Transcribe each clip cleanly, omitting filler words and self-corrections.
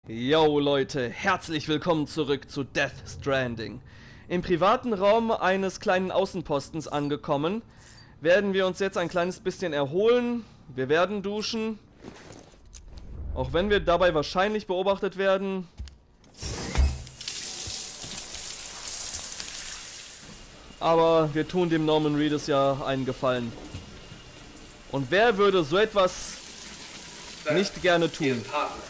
Yo Leute, herzlich willkommen zurück zu Death Stranding. Im privaten Raum eines kleinen Außenpostens angekommen, werden wir uns jetzt ein kleines bisschen erholen. Wir werden duschen. Auch wenn wir dabei wahrscheinlich beobachtet werden. Aber wir tun dem Norman Reedus ja einen Gefallen. Und wer würde so etwas nicht gerne tun?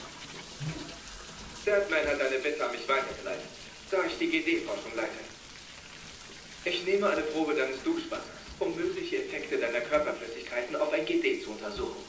Deadman hat eine Bitte an mich weitergeleitet, da ich die GD-Forschung leite. Ich nehme eine Probe deines Duschwassers, um mögliche Effekte deiner Körperflüssigkeiten auf ein GD zu untersuchen.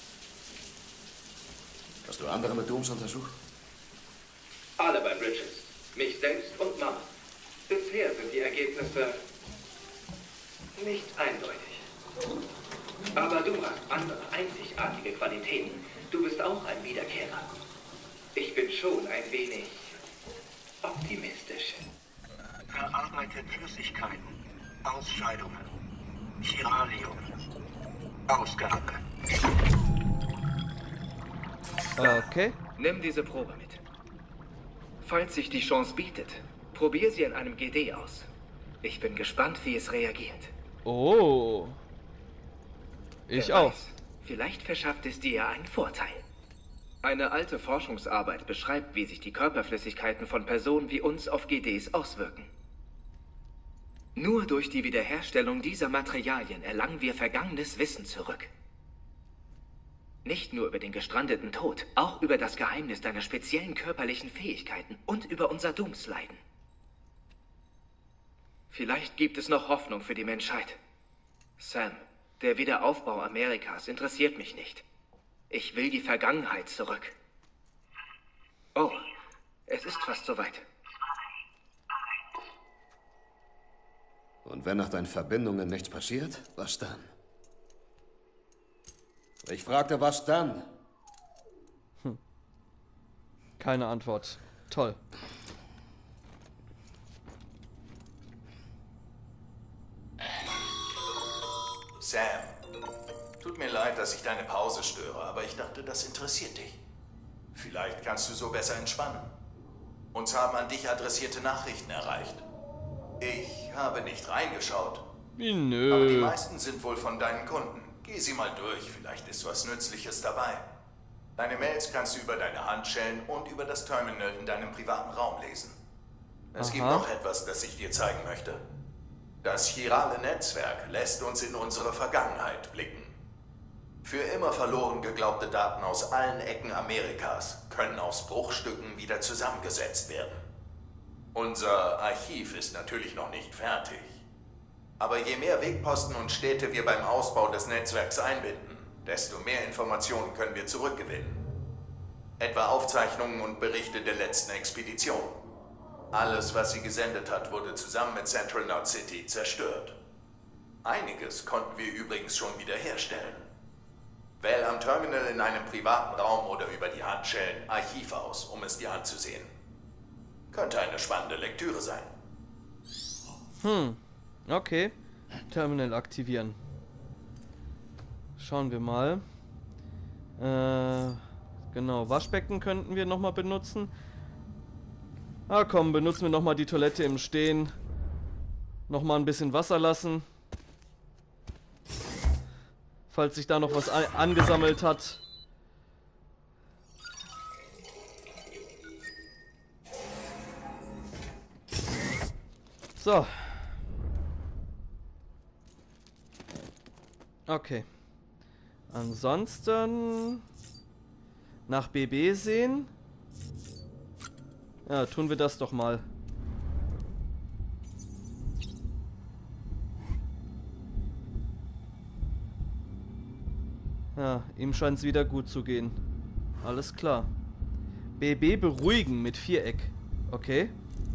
Hast du andere mit Dooms untersucht? Alle bei Bridges, mich selbst und Mama. Bisher sind die Ergebnisse nicht eindeutig. Aber du hast andere einzigartige Qualitäten. Du bist auch ein Wiederkehrer. Ich bin schon ein wenig optimistisch. Verarbeitet Flüssigkeiten, Ausscheidungen, Chiralium, Ausgabe. Okay. Nimm diese Probe mit. Falls sich die Chance bietet, probier sie an einem GD aus. Ich bin gespannt, wie es reagiert. Oh. Ich Wer auch. weiß, vielleicht verschafft es dir einen Vorteil. Eine alte Forschungsarbeit beschreibt, wie sich die Körperflüssigkeiten von Personen wie uns auf GDs auswirken. Nur durch die Wiederherstellung dieser Materialien erlangen wir vergangenes Wissen zurück. Nicht nur über den gestrandeten Tod, auch über das Geheimnis deiner speziellen körperlichen Fähigkeiten und über unser Doomsleiden. Vielleicht gibt es noch Hoffnung für die Menschheit. Sam, der Wiederaufbau Amerikas interessiert mich nicht. Ich will die Vergangenheit zurück. Oh, es ist fast soweit. Und wenn nach deinen Verbindungen nichts passiert, was dann? Ich fragte, was dann? Keine Antwort. Toll. Sam, tut mir leid, dass ich deine Pause störe, aber ich dachte, das interessiert dich. Vielleicht kannst du so besser entspannen. Uns haben an dich adressierte Nachrichten erreicht. Ich habe nicht reingeschaut, Nö. aber die meisten sind wohl von deinen Kunden. Geh sie mal durch, vielleicht ist was Nützliches dabei. Deine Mails kannst du über deine Handschellen und über das Terminal in deinem privaten Raum lesen. Es gibt noch etwas, das ich dir zeigen möchte. Das chirale Netzwerk lässt uns in unsere Vergangenheit blicken. Für immer verloren geglaubte Daten aus allen Ecken Amerikas können aus Bruchstücken wieder zusammengesetzt werden. Unser Archiv ist natürlich noch nicht fertig. Aber je mehr Wegposten und Städte wir beim Ausbau des Netzwerks einbinden, desto mehr Informationen können wir zurückgewinnen. Etwa Aufzeichnungen und Berichte der letzten Expedition. Alles, was sie gesendet hat, wurde zusammen mit Central Knot City zerstört. Einiges konnten wir übrigens schon wiederherstellen. Wähl am Terminal in einem privaten Raum oder über die Handschellen Archiv aus, um es dir anzusehen. Könnte eine spannende Lektüre sein. Okay. Terminal aktivieren. Schauen wir mal. Genau, Waschbecken könnten wir nochmal benutzen. Ah komm, benutzen wir nochmal die Toilette im Stehen. Nochmal ein bisschen Wasser lassen. Falls sich da noch was angesammelt hat. So. Okay. Ansonsten nach BB sehen. Ja, tun wir das doch mal. Ja, ihm scheint es wieder gut zu gehen. Alles klar. BB beruhigen mit Viereck. Okay.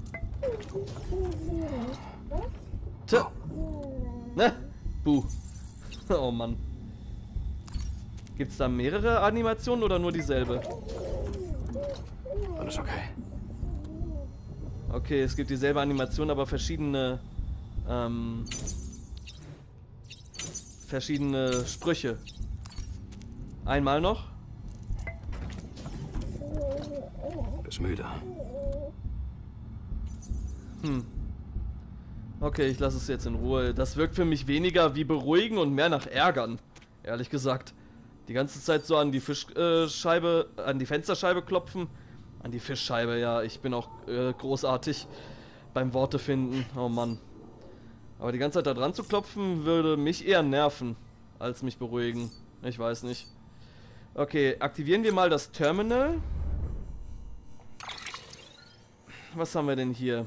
Tja. Ne? Buh. Oh Mann. Gibt's da mehrere Animationen oder nur dieselbe? Alles okay. Okay, es gibt dieselbe Animation, aber verschiedene Sprüche. Einmal noch. Bist müde. Okay, ich lasse es jetzt in Ruhe. Das wirkt für mich weniger wie beruhigen und mehr nach ärgern. Ehrlich gesagt. Die ganze Zeit so an die Fischscheibe, an die Fensterscheibe klopfen. An die Fischscheibe, ja. Ich bin auch großartig beim Worte finden. Oh Mann. Aber die ganze Zeit da dran zu klopfen, würde mich eher nerven, als mich beruhigen. Ich weiß nicht. Okay, aktivieren wir mal das Terminal. Was haben wir denn hier?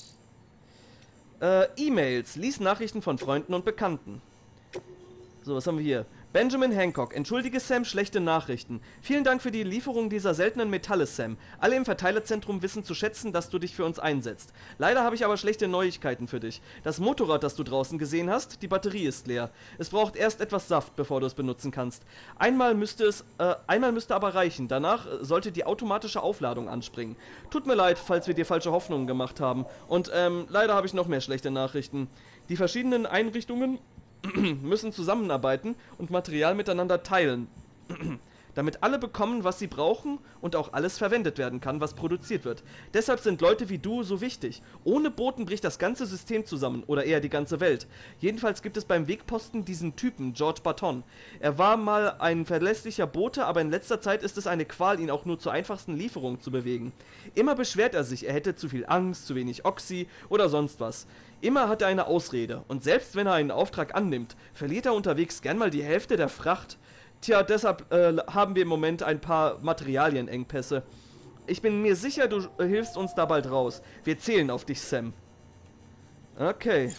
E-Mails. Lies Nachrichten von Freunden und Bekannten. So, was haben wir hier? Benjamin Hancock. Entschuldige Sam, schlechte Nachrichten. Vielen Dank für die Lieferung dieser seltenen Metalle, Sam. Alle im Verteilerzentrum wissen zu schätzen, dass du dich für uns einsetzt. Leider habe ich aber schlechte Neuigkeiten für dich. Das Motorrad, das du draußen gesehen hast, die Batterie ist leer. Es braucht erst etwas Saft, bevor du es benutzen kannst. Einmal müsste aber reichen. Danach sollte die automatische Aufladung anspringen. Tut mir leid, falls wir dir falsche Hoffnungen gemacht haben. Und leider habe ich noch mehr schlechte Nachrichten. Die verschiedenen Einrichtungen müssen zusammenarbeiten und Material miteinander teilen, damit alle bekommen, was sie brauchen und auch alles verwendet werden kann, was produziert wird. Deshalb sind Leute wie du so wichtig. Ohne Boten bricht das ganze System zusammen, oder eher die ganze Welt. Jedenfalls gibt es beim Wegposten diesen Typen, George Barton. Er war mal ein verlässlicher Bote, aber in letzter Zeit ist es eine Qual, ihn auch nur zur einfachsten Lieferung zu bewegen. Immer beschwert er sich, er hätte zu viel Angst, zu wenig Oxy oder sonst was. Immer hat er eine Ausrede, und selbst wenn er einen Auftrag annimmt, verliert er unterwegs gern mal die Hälfte der Fracht. Tja, deshalb haben wir im Moment ein paar Materialienengpässe. Ich bin mir sicher, du hilfst uns da bald raus. Wir zählen auf dich, Sam. Okay.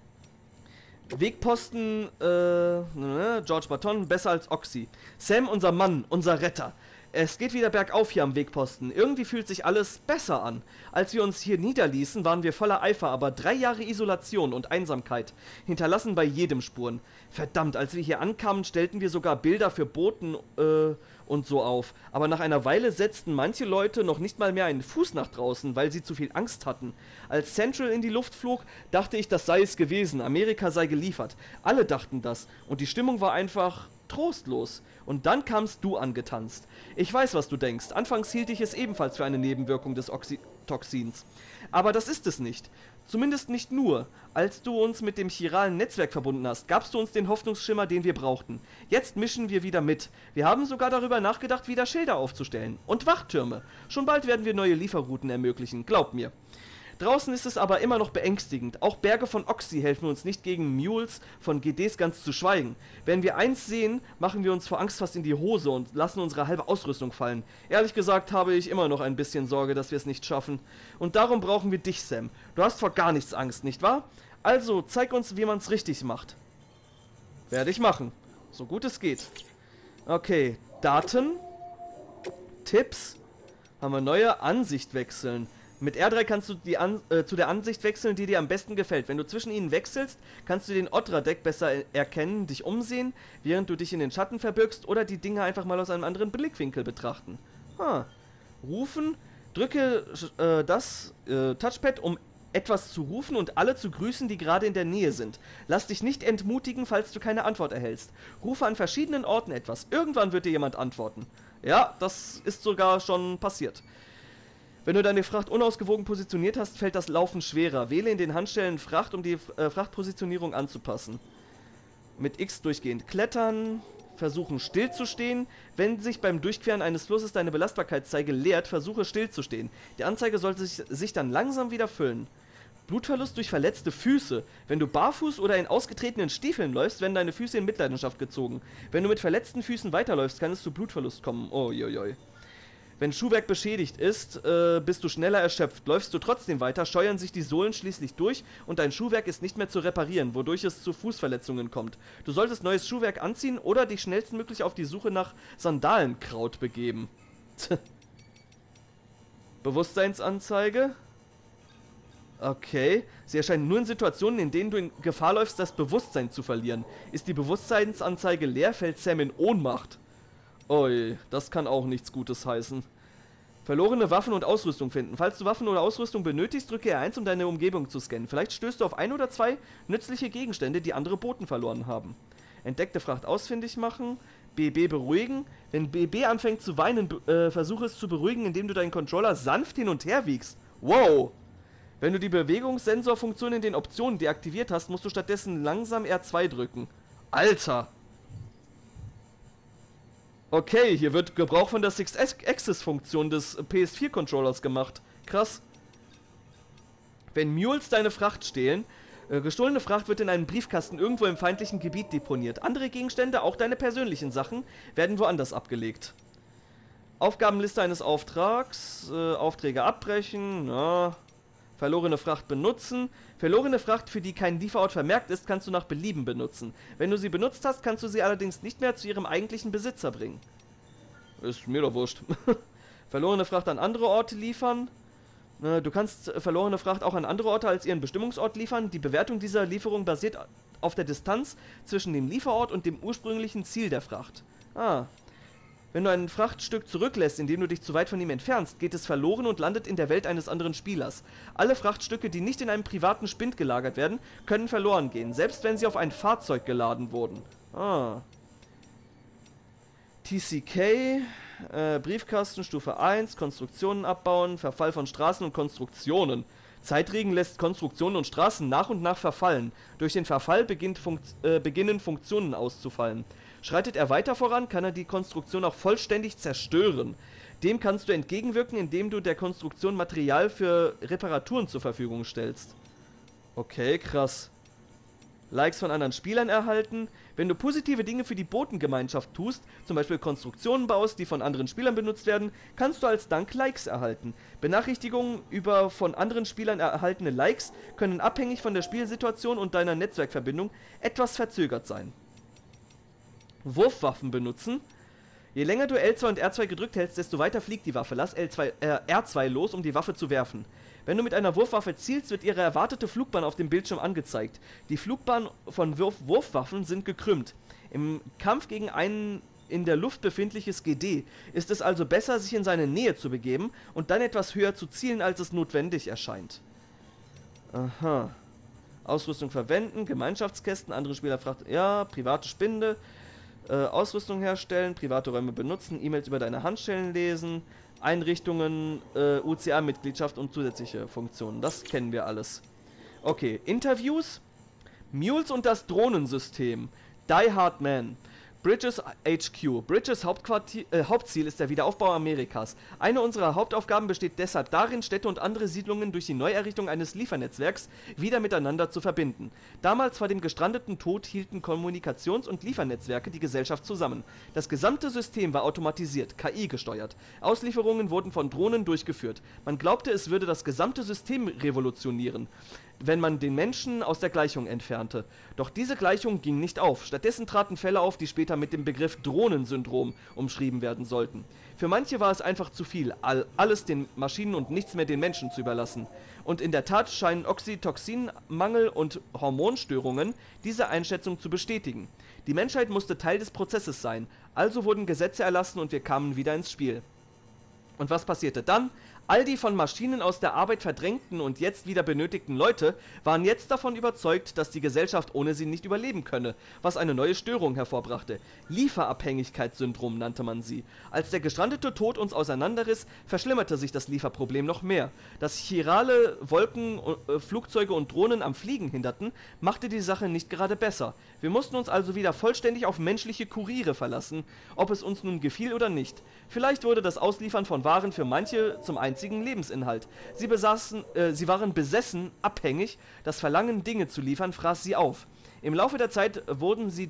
Wegposten, George Barton, besser als Oxy. Sam, unser Mann, unser Retter. Es geht wieder bergauf hier am Wegposten. Irgendwie fühlt sich alles besser an. Als wir uns hier niederließen, waren wir voller Eifer, aber 3 Jahre Isolation und Einsamkeit hinterlassen bei jedem Spuren. Verdammt, als wir hier ankamen, stellten wir sogar Bilder für Boten und so auf. Aber nach einer Weile setzten manche Leute noch nicht mal mehr einen Fuß nach draußen, weil sie zu viel Angst hatten. Als Central in die Luft flog, dachte ich, das sei es gewesen. Amerika sei geliefert. Alle dachten das. Und die Stimmung war einfach trostlos. Und dann kamst du angetanzt. Ich weiß, was du denkst. Anfangs hielt ich es ebenfalls für eine Nebenwirkung des Oxytoxins. Aber das ist es nicht. Zumindest nicht nur. Als du uns mit dem chiralen Netzwerk verbunden hast, gabst du uns den Hoffnungsschimmer, den wir brauchten. Jetzt mischen wir wieder mit. Wir haben sogar darüber nachgedacht, wieder Schilder aufzustellen. Und Wachtürme. Schon bald werden wir neue Lieferrouten ermöglichen. Glaub mir. Draußen ist es aber immer noch beängstigend. Auch Berge von Oxy helfen uns nicht gegen Mules von GDs ganz zu schweigen. Wenn wir eins sehen, machen wir uns vor Angst fast in die Hose und lassen unsere halbe Ausrüstung fallen. Ehrlich gesagt habe ich immer noch ein bisschen Sorge, dass wir es nicht schaffen. Und darum brauchen wir dich, Sam. Du hast vor gar nichts Angst, nicht wahr? Also, zeig uns, wie man es richtig macht. Werde ich machen. So gut es geht. Okay, Daten. Tipps. Haben wir neue Ansicht wechseln. Mit R3 kannst du zu der Ansicht wechseln, die dir am besten gefällt. Wenn du zwischen ihnen wechselst, kannst du den Otra-Deck besser erkennen, dich umsehen, während du dich in den Schatten verbirgst oder die Dinge einfach mal aus einem anderen Blickwinkel betrachten. Rufen. Drücke das Touchpad, um etwas zu rufen und alle zu grüßen, die gerade in der Nähe sind. Lass dich nicht entmutigen, falls du keine Antwort erhältst. Rufe an verschiedenen Orten etwas. Irgendwann wird dir jemand antworten. Ja, das ist sogar schon passiert. Wenn du deine Fracht unausgewogen positioniert hast, fällt das Laufen schwerer. Wähle in den Handstellen Fracht, um die Frachtpositionierung anzupassen. Mit X durchgehend klettern, versuchen stillzustehen. Wenn sich beim Durchqueren eines Flusses deine Belastbarkeitszeige leert, versuche stillzustehen. Die Anzeige sollte sich dann langsam wieder füllen. Blutverlust durch verletzte Füße. Wenn du barfuß oder in ausgetretenen Stiefeln läufst, werden deine Füße in Mitleidenschaft gezogen. Wenn du mit verletzten Füßen weiterläufst, kann es zu Blutverlust kommen. Uiuiui. Wenn Schuhwerk beschädigt ist, bist du schneller erschöpft. Läufst du trotzdem weiter, scheuern sich die Sohlen schließlich durch und dein Schuhwerk ist nicht mehr zu reparieren, wodurch es zu Fußverletzungen kommt. Du solltest neues Schuhwerk anziehen oder dich schnellstmöglich auf die Suche nach Sandalenkraut begeben. Bewusstseinsanzeige. Okay. Sie erscheinen nur in Situationen, in denen du in Gefahr läufst, das Bewusstsein zu verlieren. Ist die Bewusstseinsanzeige leer, fällt Sam in Ohnmacht. Ui, das kann auch nichts Gutes heißen. Verlorene Waffen und Ausrüstung finden. Falls du Waffen oder Ausrüstung benötigst, drücke R1, um deine Umgebung zu scannen. Vielleicht stößt du auf 1 oder 2 nützliche Gegenstände, die andere Boten verloren haben. Entdeckte Fracht ausfindig machen. BB beruhigen. Wenn BB anfängt zu weinen, versuche es zu beruhigen, indem du deinen Controller sanft hin und her wiegst. Wow! Wenn du die Bewegungssensorfunktion in den Optionen deaktiviert hast, musst du stattdessen langsam R2 drücken. Alter! Okay, hier wird Gebrauch von der Six-Axis-Funktion des PS4-Controllers gemacht. Krass. Wenn Mules deine Fracht stehlen, gestohlene Fracht wird in einem Briefkasten irgendwo im feindlichen Gebiet deponiert. Andere Gegenstände, auch deine persönlichen Sachen, werden woanders abgelegt. Aufgabenliste eines Auftrags, Aufträge abbrechen, ja. Verlorene Fracht benutzen. Verlorene Fracht, für die kein Lieferort vermerkt ist, kannst du nach Belieben benutzen. Wenn du sie benutzt hast, kannst du sie allerdings nicht mehr zu ihrem eigentlichen Besitzer bringen. Ist mir doch wurscht. Verlorene Fracht an andere Orte liefern. Du kannst verlorene Fracht auch an andere Orte als ihren Bestimmungsort liefern. Die Bewertung dieser Lieferung basiert auf der Distanz zwischen dem Lieferort und dem ursprünglichen Ziel der Fracht. Wenn du ein Frachtstück zurücklässt, indem du dich zu weit von ihm entfernst, geht es verloren und landet in der Welt eines anderen Spielers. Alle Frachtstücke, die nicht in einem privaten Spind gelagert werden, können verloren gehen, selbst wenn sie auf ein Fahrzeug geladen wurden. TCK, Briefkasten, Stufe 1, Konstruktionen abbauen, Verfall von Straßen und Konstruktionen. Zeitregen lässt Konstruktionen und Straßen nach und nach verfallen. Durch den Verfall beginnen Funktionen auszufallen. Schreitet er weiter voran, kann er die Konstruktion auch vollständig zerstören. Dem kannst du entgegenwirken, indem du der Konstruktion Material für Reparaturen zur Verfügung stellst. Okay, krass. Likes von anderen Spielern erhalten. Wenn du positive Dinge für die Botengemeinschaft tust, zum Beispiel Konstruktionen baust, die von anderen Spielern benutzt werden, kannst du als Dank Likes erhalten. Benachrichtigungen über von anderen Spielern erhaltene Likes können abhängig von der Spielsituation und deiner Netzwerkverbindung etwas verzögert sein. Wurfwaffen benutzen. Je länger du L2 und R2 gedrückt hältst, desto weiter fliegt die Waffe. Lass R2 los, um die Waffe zu werfen. Wenn du mit einer Wurfwaffe zielst, wird ihre erwartete Flugbahn auf dem Bildschirm angezeigt. Die Flugbahnen von Wurfwaffen sind gekrümmt. Im Kampf gegen ein in der Luft befindliches GD ist es also besser, sich in seine Nähe zu begeben und dann etwas höher zu zielen, als es notwendig erscheint. Aha. Ausrüstung verwenden, Gemeinschaftskästen, andere Spieler fragen, ja, private Spinde. Ausrüstung herstellen, private Räume benutzen, E-Mails über deine Handschellen lesen, Einrichtungen, UCA-Mitgliedschaft und zusätzliche Funktionen. Das kennen wir alles. Okay, Interviews. Mules und das Drohnensystem. Die Hard Man. Bridges HQ. Bridges Hauptziel ist der Wiederaufbau Amerikas. Eine unserer Hauptaufgaben besteht deshalb darin, Städte und andere Siedlungen durch die Neuerrichtung eines Liefernetzwerks wieder miteinander zu verbinden. Damals vor dem gestrandeten Tod hielten Kommunikations- und Liefernetzwerke die Gesellschaft zusammen. Das gesamte System war automatisiert, KI gesteuert. Auslieferungen wurden von Drohnen durchgeführt. Man glaubte, es würde das gesamte System revolutionieren, wenn man den Menschen aus der Gleichung entfernte. Doch diese Gleichung ging nicht auf. Stattdessen traten Fälle auf, die später mit dem Begriff Drohnensyndrom umschrieben werden sollten. Für manche war es einfach zu viel, alles den Maschinen und nichts mehr den Menschen zu überlassen. Und in der Tat scheinen Oxytocinmangel und Hormonstörungen diese Einschätzung zu bestätigen. Die Menschheit musste Teil des Prozesses sein, also wurden Gesetze erlassen und wir kamen wieder ins Spiel. Und was passierte dann? All die von Maschinen aus der Arbeit verdrängten und jetzt wieder benötigten Leute waren jetzt davon überzeugt, dass die Gesellschaft ohne sie nicht überleben könne, was eine neue Störung hervorbrachte. Lieferabhängigkeitssyndrom nannte man sie. Als der gestrandete Tod uns auseinanderriss, verschlimmerte sich das Lieferproblem noch mehr. Dass chirale Wolken, Flugzeuge und Drohnen am Fliegen hinderten, machte die Sache nicht gerade besser. Wir mussten uns also wieder vollständig auf menschliche Kuriere verlassen, ob es uns nun gefiel oder nicht. Vielleicht wurde das Ausliefern von Waren für manche zum einzigen Lebensinhalt. Sie waren besessen, abhängig, das Verlangen, Dinge zu liefern, fraß sie auf. Im Laufe der Zeit wurden sie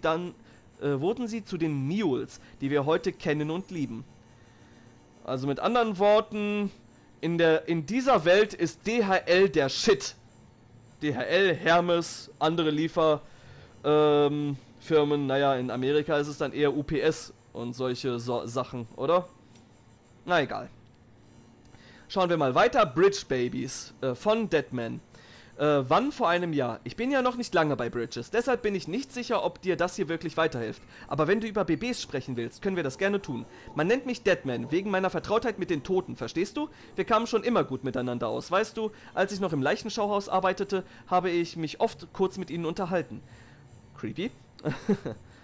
zu den Mules, die wir heute kennen und lieben. Also mit anderen Worten, in dieser Welt ist DHL der Shit. DHL, Hermes, andere Lieferfirmen, naja, in Amerika ist es dann eher UPS und solche Sachen, oder? Na egal. Schauen wir mal weiter. Bridge Babies von Deadman. Wann? Vor einem Jahr. Ich bin ja noch nicht lange bei Bridges, deshalb bin ich nicht sicher, ob dir das hier wirklich weiterhilft. Aber wenn du über BBs sprechen willst, können wir das gerne tun. Man nennt mich Deadman, wegen meiner Vertrautheit mit den Toten, verstehst du? Wir kamen schon immer gut miteinander aus, weißt du? Als ich noch im Leichenschauhaus arbeitete, habe ich mich oft kurz mit ihnen unterhalten. Creepy.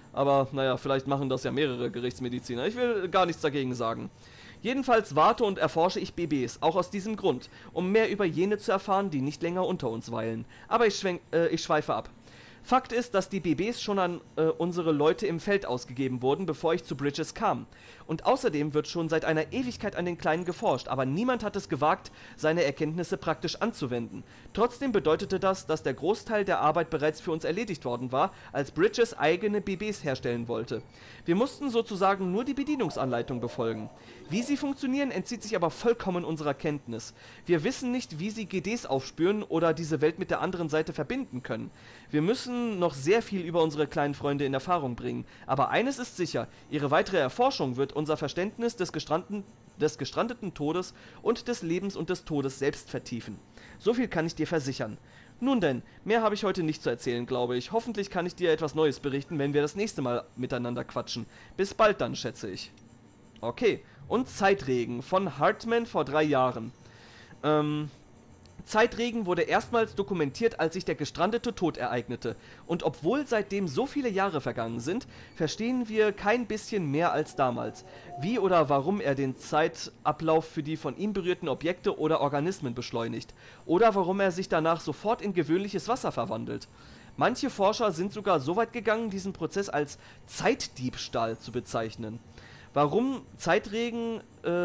Aber naja, vielleicht machen das ja mehrere Gerichtsmediziner. Ich will gar nichts dagegen sagen. Jedenfalls warte und erforsche ich BBs, auch aus diesem Grund, um mehr über jene zu erfahren, die nicht länger unter uns weilen. Aber ich schweife ab. Fakt ist, dass die BBs schon an unsere Leute im Feld ausgegeben wurden, bevor ich zu Bridges kam. Und außerdem wird schon seit einer Ewigkeit an den Kleinen geforscht, aber niemand hat es gewagt, seine Erkenntnisse praktisch anzuwenden. Trotzdem bedeutete das, dass der Großteil der Arbeit bereits für uns erledigt worden war, als Bridges eigene BBs herstellen wollte. Wir mussten sozusagen nur die Bedienungsanleitung befolgen. Wie sie funktionieren, entzieht sich aber vollkommen unserer Kenntnis. Wir wissen nicht, wie sie GDs aufspüren oder diese Welt mit der anderen Seite verbinden können. Wir müssen noch sehr viel über unsere kleinen Freunde in Erfahrung bringen. Aber eines ist sicher, ihre weitere Erforschung wird unser Verständnis des gestrandeten Todes und des Lebens und des Todes selbst vertiefen. So viel kann ich dir versichern. Nun denn, mehr habe ich heute nicht zu erzählen, glaube ich. Hoffentlich kann ich dir etwas Neues berichten, wenn wir das nächste Mal miteinander quatschen. Bis bald dann, schätze ich. Okay, und Zeitregen von Hartman vor 3 Jahren. Zeitregen wurde erstmals dokumentiert, als sich der gestrandete Tod ereignete. Und obwohl seitdem so viele Jahre vergangen sind, verstehen wir kein bisschen mehr als damals. Wie oder warum er den Zeitablauf für die von ihm berührten Objekte oder Organismen beschleunigt. Oder warum er sich danach sofort in gewöhnliches Wasser verwandelt. Manche Forscher sind sogar so weit gegangen, diesen Prozess als Zeitdiebstahl zu bezeichnen. Warum Zeitregen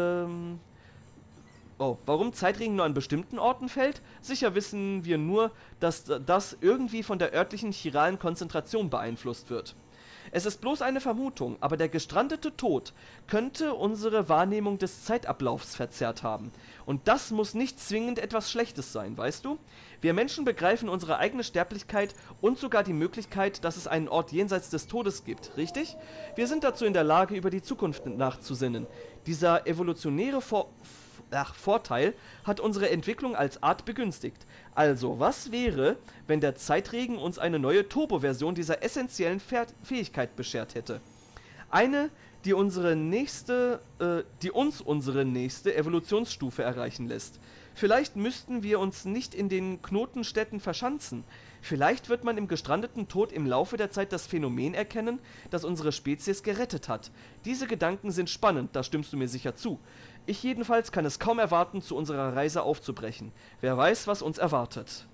nur an bestimmten Orten fällt? Sicher wissen wir nur, dass das irgendwie von der örtlichen chiralen Konzentration beeinflusst wird. Es ist bloß eine Vermutung, aber der gestrandete Tod könnte unsere Wahrnehmung des Zeitablaufs verzerrt haben. Und das muss nicht zwingend etwas Schlechtes sein, weißt du? Wir Menschen begreifen unsere eigene Sterblichkeit und sogar die Möglichkeit, dass es einen Ort jenseits des Todes gibt, richtig? Wir sind dazu in der Lage, über die Zukunft nachzusinnen. Dieser evolutionäre Vorteil hat unsere Entwicklung als Art begünstigt. Also, was wäre, wenn der Zeitregen uns eine neue Turbo-Version dieser essentiellen Fähigkeit beschert hätte? Eine, die uns unsere nächste Evolutionsstufe erreichen lässt. Vielleicht müssten wir uns nicht in den Knotenstädten verschanzen. Vielleicht wird man im gestrandeten Tod im Laufe der Zeit das Phänomen erkennen, das unsere Spezies gerettet hat. Diese Gedanken sind spannend, da stimmst du mir sicher zu. Ich jedenfalls kann es kaum erwarten, zu unserer Reise aufzubrechen. Wer weiß, was uns erwartet.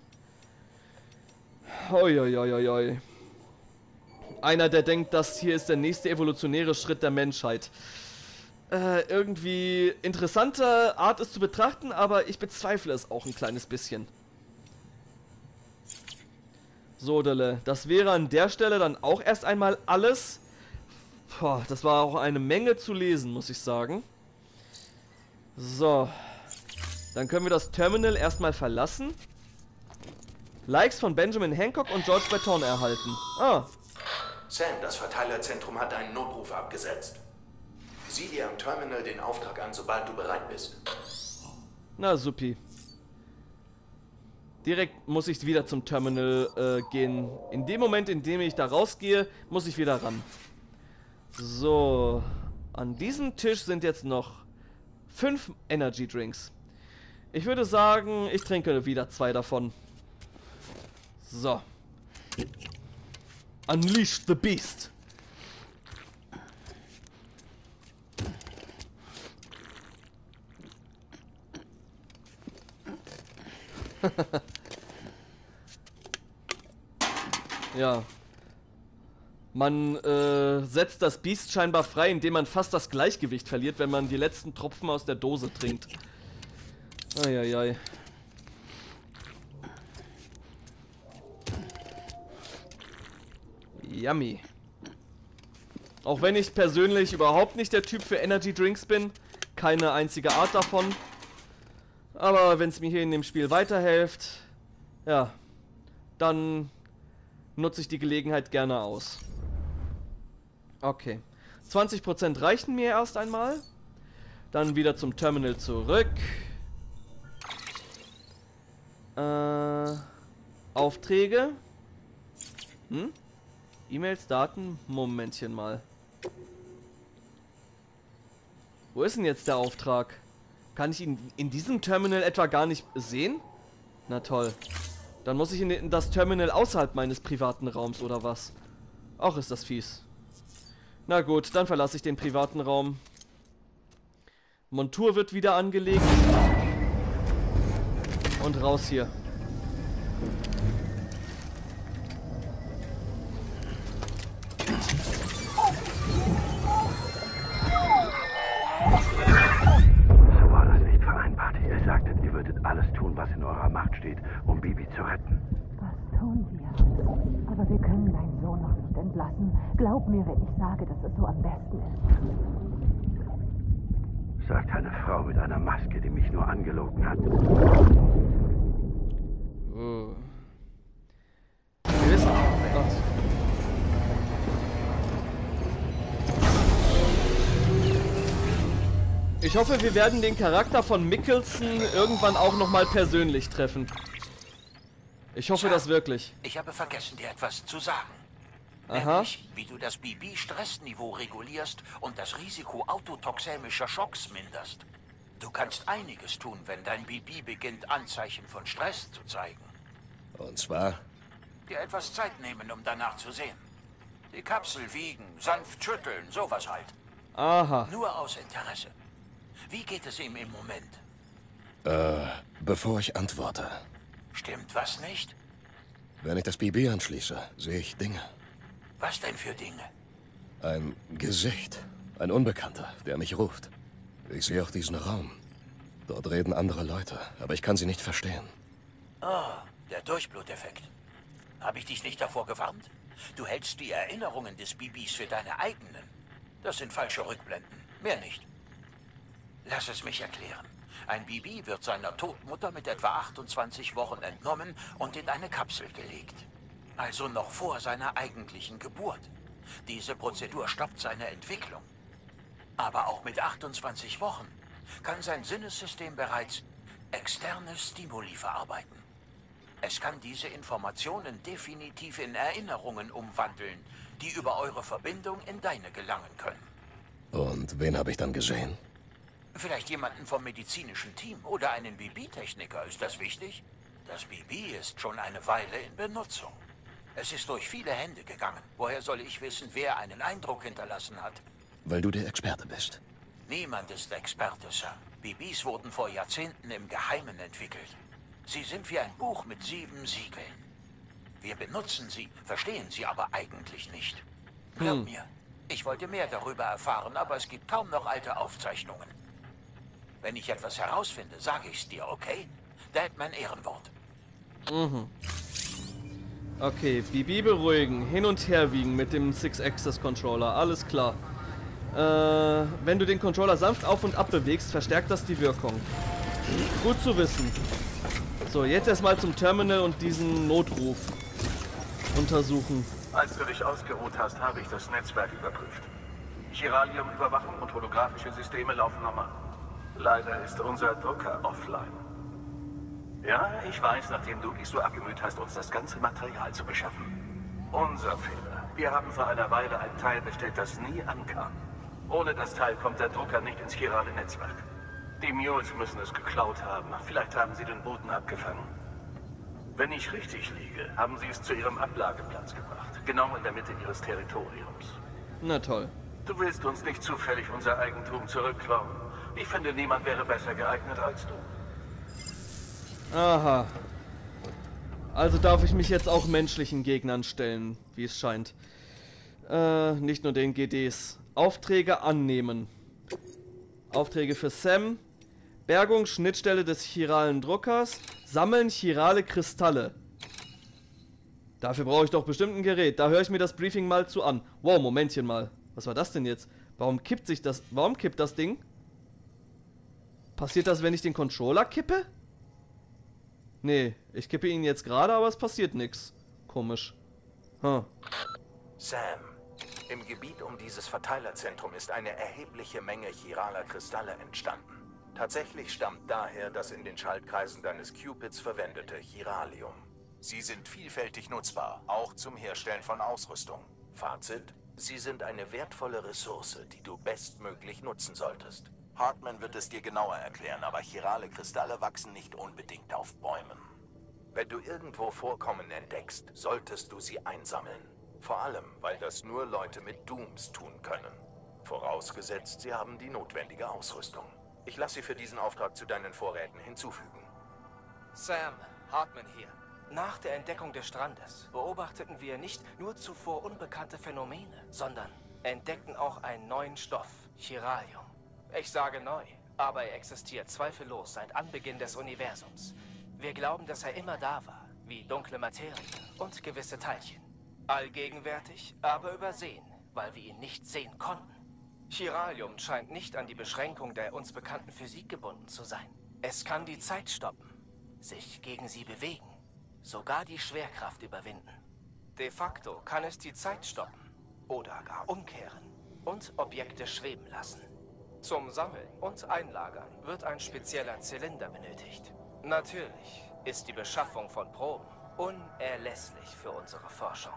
Hoi. Einer, der denkt, das hier ist der nächste evolutionäre Schritt der Menschheit. Irgendwie interessante Art, es zu betrachten, aber ich bezweifle es auch ein kleines bisschen. So, Delle, das wäre an der Stelle dann auch erst einmal alles. Boah, das war auch eine Menge zu lesen, muss ich sagen. So, dann können wir das Terminal erstmal verlassen. Likes von Benjamin Hancock und George Breton erhalten. Ah. Sam, das Verteilerzentrum hat einen Notruf abgesetzt. Sieh dir am Terminal den Auftrag an, sobald du bereit bist. Na, supi. Direkt muss ich wieder zum Terminal gehen. In dem Moment, in dem ich da rausgehe, muss ich wieder ran. So. An diesem Tisch sind jetzt noch 5 Energy Drinks. Ich würde sagen, ich trinke wieder 2 davon. So. Unleash the Beast. Ja. Man setzt das Biest scheinbar frei, indem man fast das Gleichgewicht verliert, wenn man die letzten Tropfen aus der Dose trinkt. Eieiei. Yummy. Auch wenn ich persönlich überhaupt nicht der Typ für Energy Drinks bin. Keine einzige Art davon. Aber wenn es mir hier in dem Spiel weiterhilft, ja, dann nutze ich die Gelegenheit gerne aus. Okay. 20% reichen mir erst einmal. Dann wieder zum Terminal zurück. Aufträge. E-Mails, Daten. Momentchen mal. Wo ist denn jetzt der Auftrag? Kann ich ihn in diesem Terminal etwa gar nicht sehen? Na toll. Dann muss ich in das Terminal außerhalb meines privaten Raums oder was? Ach, ist das fies. Na gut, dann verlasse ich den privaten Raum. Montur wird wieder angelegt. Und raus hier. So war das nicht vereinbart. Ihr sagtet, ihr würdet alles tun, was in eurer Macht steht, um Bibi zu retten. Das tun wir. Aber wir können deinen Sohn noch nicht entlassen. Glaub mir, wenn ich sage, dass es so am besten ist. Sagt eine Frau mit einer Maske, die mich nur angelogen hat. Oh. Wir wissen. Ach. Ich hoffe, wir werden den Charakter von Mikkelsen irgendwann auch nochmal persönlich treffen. Ich hoffe das wirklich. Ich habe vergessen, dir etwas zu sagen. Aha. Nämlich, wie du das BB-Stressniveau regulierst und das Risiko autotoxämischer Schocks minderst. Du kannst einiges tun, wenn dein BB beginnt, Anzeichen von Stress zu zeigen. Und zwar? Dir etwas Zeit nehmen, um danach zu sehen. Die Kapsel wiegen, sanft schütteln, sowas halt. Aha. Nur aus Interesse. Wie geht es ihm im Moment? Bevor ich antworte. Stimmt was nicht? Wenn ich das BB anschließe, sehe ich Dinge. Was denn für Dinge? Ein Gesicht. Ein Unbekannter, der mich ruft. Ich sehe auch diesen Raum. Dort reden andere Leute, aber ich kann sie nicht verstehen. Oh, der Durchbluteffekt. Habe ich dich nicht davor gewarnt? Du hältst die Erinnerungen des BBs für deine eigenen. Das sind falsche Rückblenden, mehr nicht. Lass es mich erklären. Ein BB wird seiner Todmutter mit etwa 28 Wochen entnommen und in eine Kapsel gelegt. Also noch vor seiner eigentlichen Geburt. Diese Prozedur stoppt seine Entwicklung. Aber auch mit 28 Wochen kann sein Sinnessystem bereits externe Stimuli verarbeiten. Es kann diese Informationen definitiv in Erinnerungen umwandeln, die über eure Verbindung in deine gelangen können. Und wen habe ich dann gesehen? Vielleicht jemanden vom medizinischen Team oder einen BB-Techniker. Ist das wichtig? Das BB ist schon eine Weile in Benutzung. Es ist durch viele Hände gegangen. Woher soll ich wissen, wer einen Eindruck hinterlassen hat? Weil du der Experte bist. Niemand ist Experte, Sir. BBs wurden vor Jahrzehnten im Geheimen entwickelt. Sie sind wie ein Buch mit 7 Siegeln. Wir benutzen sie, verstehen sie aber eigentlich nicht. Glaub mir, ich wollte mehr darüber erfahren, aber es gibt kaum noch alte Aufzeichnungen. Wenn ich etwas herausfinde, sage ich's dir, okay? Dad, mein Ehrenwort. Okay, BB beruhigen, hin und her wiegen mit dem Six-Axis-Controller, alles klar. Wenn du den Controller sanft auf und ab bewegst, verstärkt das die Wirkung. Gut zu wissen. So, jetzt erstmal zum Terminal und diesen Notruf untersuchen. Als du dich ausgeruht hast, habe ich das Netzwerk überprüft. Chiralium-Überwachung und holographische Systeme laufen normal. Leider ist unser Drucker offline. Ja, ich weiß, nachdem du dich so abgemüht hast, uns das ganze Material zu beschaffen. Unser Fehler. Wir haben vor einer Weile ein Teil bestellt, das nie ankam. Ohne das Teil kommt der Drucker nicht ins chirale Netzwerk. Die Mules müssen es geklaut haben. Vielleicht haben sie den Boten abgefangen. Wenn ich richtig liege, haben sie es zu ihrem Ablageplatz gebracht. Genau in der Mitte ihres Territoriums. Na toll. Du willst uns nicht zufällig unser Eigentum zurückklauen. Ich finde, niemand wäre besser geeignet als du. Aha. Also darf ich mich jetzt auch menschlichen Gegnern stellen, wie es scheint. Nicht nur den GDs. Aufträge annehmen. Aufträge für Sam. Bergung, Schnittstelle des chiralen Druckers. Sammeln chirale Kristalle. Dafür brauche ich doch bestimmt ein Gerät. Da höre ich mir das Briefing mal zu an. Wow, Momentchen mal. Was war das denn jetzt? Warum kippt sich das? Warum kippt das Ding? Passiert das, wenn ich den Controller kippe? Nee, ich kippe ihn jetzt gerade, aber es passiert nichts. Komisch. Sam, im Gebiet um dieses Verteilerzentrum ist eine erhebliche Menge chiraler Kristalle entstanden. Tatsächlich stammt daher das in den Schaltkreisen deines Cupids verwendete Chiralium. Sie sind vielfältig nutzbar, auch zum Herstellen von Ausrüstung. Fazit: Sie sind eine wertvolle Ressource, die du bestmöglich nutzen solltest. Hartman wird es dir genauer erklären, aber chirale Kristalle wachsen nicht unbedingt auf Bäumen. Wenn du irgendwo Vorkommen entdeckst, solltest du sie einsammeln. Vor allem, weil das nur Leute mit Dooms tun können. Vorausgesetzt, sie haben die notwendige Ausrüstung. Ich lasse sie für diesen Auftrag zu deinen Vorräten hinzufügen. Sam, Hartman hier. Nach der Entdeckung des Strandes beobachteten wir nicht nur zuvor unbekannte Phänomene, sondern entdeckten auch einen neuen Stoff, Chiralium. Ich sage neu, aber er existiert zweifellos seit Anbeginn des Universums. Wir glauben, dass er immer da war, wie dunkle Materie und gewisse Teilchen. Allgegenwärtig, aber übersehen, weil wir ihn nicht sehen konnten. Chiralium scheint nicht an die Beschränkung der uns bekannten Physik gebunden zu sein. Es kann die Zeit stoppen, sich gegen sie bewegen, sogar die Schwerkraft überwinden. De facto kann es die Zeit stoppen oder gar umkehren und Objekte schweben lassen. Zum Sammeln und Einlagern wird ein spezieller Zylinder benötigt. Natürlich ist die Beschaffung von Proben unerlässlich für unsere Forschung.